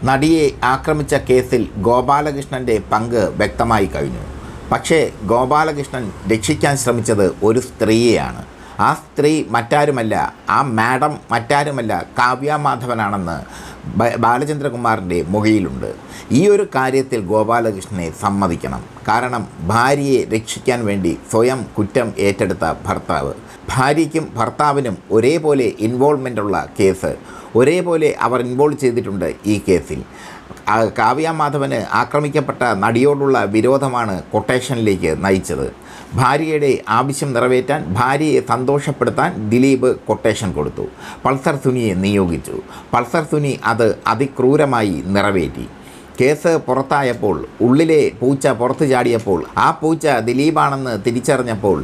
നടിയെ ആക്രമിച്ച കേസിൽ ഗോപാലകൃഷ്ണൻ്റെ പങ്ക് വ്യക്തമായി കഴിഞ്ഞു. പക്ഷേ ഗോപാലകൃഷ്ണൻ രക്ഷിക്കാൻ ശ്രമിച്ചത് ഒരു സ്ത്രീയെയാണ്. ആ സ്ത്രീ മറ്റാരുമല്ല, ആ മാഡം മറ്റാരുമല്ല, കാവ്യ മാധവനാണെന്ന് ബാലചന്ദ്രകുമാറിൻ്റെ മൊഴിയിലുണ്ട്. ഈ ഒരു കാര്യത്തിൽ ഗോപാലകൃഷ്ണനെ സമ്മതിക്കണം. കാരണം ഭാര്യയെ രക്ഷിക്കാൻ വേണ്ടി സ്വയം കുറ്റം ഏറ്റെടുത്ത ഭർത്താവ്. ഭാര്യയ്ക്കും ഭർത്താവിനും ഒരേപോലെ ഇൻവോൾവ്മെൻ്റുള്ള കേസ്, ഒരേപോലെ അവർ ഇൻവോൾവ് ചെയ്തിട്ടുണ്ട് ഈ കേസിൽ. കാവ്യ മാധവന് ആക്രമിക്കപ്പെട്ട നടിയോടുള്ള വിരോധമാണ് കൊട്ടേഷനിലേക്ക് നയിച്ചത്. ഭാര്യയുടെ ആവശ്യം നിറവേറ്റാൻ, ഭാര്യയെ സന്തോഷപ്പെടുത്താൻ ദിലീപ് കൊട്ടേഷൻ കൊടുത്തു. പൾസർ സുനിയെ നിയോഗിച്ചു. പൾസർ സുനി അത് അതിക്രൂരമായി നിറവേറ്റി. കേസ് പുറത്തായപ്പോൾ, ഉള്ളിലെ പൂച്ച പുറത്തു ചാടിയപ്പോൾ, ആ പൂച്ച ദിലീപാണെന്ന് തിരിച്ചറിഞ്ഞപ്പോൾ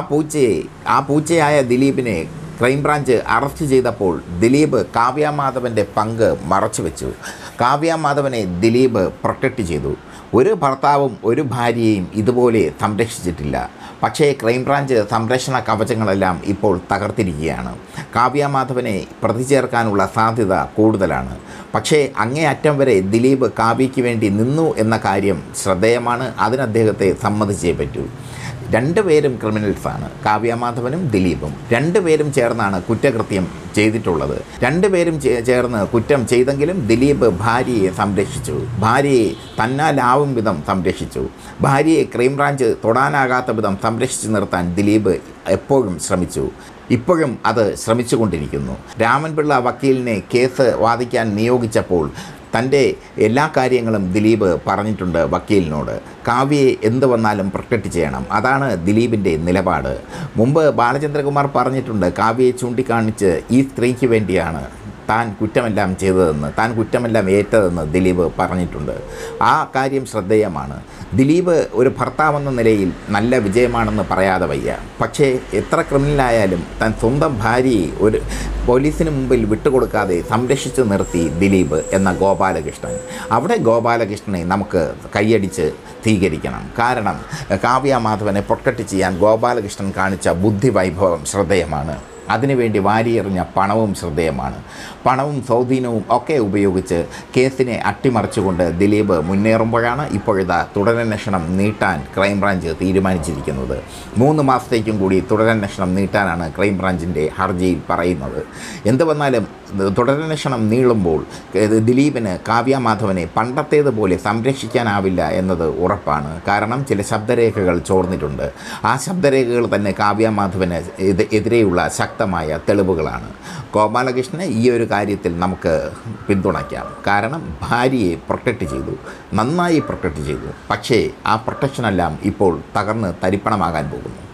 ആ പൂച്ചയായ ദിലീപിനെ ക്രൈംബ്രാഞ്ച് അറസ്റ്റ് ചെയ്തപ്പോൾ ദിലീപ് കാവ്യ മാധവൻ്റെ പങ്ക് മറച്ചുവെച്ചു. കാവ്യ മാധവനെ ദിലീപ് പ്രൊട്ടക്റ്റ് ചെയ്തു. ഒരു ഭർത്താവും ഒരു ഭാര്യയെയും ഇതുപോലെ സംരക്ഷിച്ചിട്ടില്ല. പക്ഷേ ക്രൈംബ്രാഞ്ച് സംരക്ഷണ കവചങ്ങളെല്ലാം ഇപ്പോൾ തകർത്തിരിക്കുകയാണ്. കാവ്യ മാധവനെ പ്രതി ചേർക്കാനുള്ള സാധ്യത കൂടുതലാണ്. പക്ഷേ അങ്ങേയറ്റം വരെ ദിലീപ് കാവ്യയ്ക്ക് വേണ്ടി നിന്നു എന്ന കാര്യം ശ്രദ്ധേയമാണ്. അതിന് അദ്ദേഹത്തെ സമ്മതിച്ചേ പറ്റൂ. രണ്ടുപേരും ക്രിമിനൽസാണ്, കാവ്യ മാധവനും ദിലീപും. രണ്ടുപേരും ചേർന്നാണ് കുറ്റകൃത്യം ചെയ്തിട്ടുള്ളത്. രണ്ടുപേരും ചേർന്ന് കുറ്റം ചെയ്തെങ്കിലും ദിലീപ് ഭാര്യയെ സംരക്ഷിച്ചു. ഭാര്യയെ തന്നാലാവും വിധം സംരക്ഷിച്ചു. ഭാര്യയെ ക്രൈംബ്രാഞ്ച് തൊടാനാകാത്ത വിധം സംരക്ഷിച്ചു നിർത്താൻ ദിലീപ് എപ്പോഴും ശ്രമിച്ചു. ഇപ്പോഴും അത് ശ്രമിച്ചുകൊണ്ടിരിക്കുന്നു. രാമൻപിള്ള വക്കീലിനെ കേസ് വാദിക്കാൻ നിയോഗിച്ചപ്പോൾ തൻ്റെ എല്ലാ കാര്യങ്ങളും ദിലീപ് പറഞ്ഞിട്ടുണ്ട് വക്കീലിനോട്. കാവ്യയെ എന്ത് വന്നാലും പ്രൊട്ടക്റ്റ് ചെയ്യണം, അതാണ് ദിലീപിൻ്റെ നിലപാട്. മുമ്പ് ബാലചന്ദ്രകുമാർ പറഞ്ഞിട്ടുണ്ട്, കാവ്യയെ ചൂണ്ടിക്കാണിച്ച് ഈ സ്ത്രീക്ക് വേണ്ടിയാണ് താൻ കുറ്റമെല്ലാം ചെയ്തതെന്ന്, താൻ കുറ്റമെല്ലാം ഏറ്റതെന്ന് ദിലീപ് പറഞ്ഞിട്ടുണ്ട്. ആ കാര്യം ശ്രദ്ധേയമാണ്. ദിലീപ് ഒരു ഭർത്താവെന്ന നിലയിൽ നല്ല വിജയമാണെന്ന് പറയാതെ വയ്യ. പക്ഷേ എത്ര ക്രിമിനലായാലും താൻ സ്വന്തം ഭാര്യയെ ഒരു പോലീസിന് മുമ്പിൽ വിട്ടുകൊടുക്കാതെ സംരക്ഷിച്ചു നിർത്തി ദിലീപ് എന്ന ഗോപാലകൃഷ്ണൻ. അവിടെ ഗോപാലകൃഷ്ണനെ നമുക്ക് കൈയടിച്ച് സ്വീകരിക്കണം. കാരണം കാവ്യ മാധവനെ പ്രൊട്ടക്റ്റ് ചെയ്യാൻ ഗോപാലകൃഷ്ണൻ കാണിച്ച ബുദ്ധിവൈഭവം ശ്രദ്ധേയമാണ്. അതിനുവേണ്ടി വാരിയെറിഞ്ഞ പണവും ശ്രദ്ധേയമാണ്. പണവും സ്വാധീനവും ഒക്കെ ഉപയോഗിച്ച് കേസിനെ അട്ടിമറിച്ചുകൊണ്ട് ദിലീപ് മുന്നേറുമ്പോഴാണ് ഇപ്പോഴത്തെ തുടരന്വേഷണം നീട്ടാൻ ക്രൈംബ്രാഞ്ച് തീരുമാനിച്ചിരിക്കുന്നത്. 3 മാസത്തേക്കും കൂടി തുടരന്വേഷണം നീട്ടാനാണ് ക്രൈംബ്രാഞ്ചിൻ്റെ ഹർജിയിൽ പറയുന്നത്. എന്ത് വന്നാലും തുടരന്വേഷണം നീളുമ്പോൾ ദിലീപിന് കാവ്യ മാധവനെ പണ്ടത്തേതുപോലെ സംരക്ഷിക്കാനാവില്ല എന്നത് ഉറപ്പാണ്. കാരണം ചില ശബ്ദരേഖകൾ ചോർന്നിട്ടുണ്ട്. ആ ശബ്ദരേഖകൾ തന്നെ കാവ്യ മാധവന് എതിരെയുള്ള ശക്തമായ തെളിവുകളാണ്. ഗോപാലകൃഷ്ണനെ ഈ ഒരു കാര്യത്തിൽ നമുക്ക് പിന്തുണയ്ക്കാം. കാരണം ഭാര്യയെ പ്രൊട്ടക്റ്റ് ചെയ്തു, നന്നായി പ്രൊട്ടക്റ്റ് ചെയ്തു. പക്ഷേ ആ പ്രൊട്ടക്ഷനെല്ലാം ഇപ്പോൾ തകർന്ന് തരിപ്പണമാകാൻ പോകുന്നു.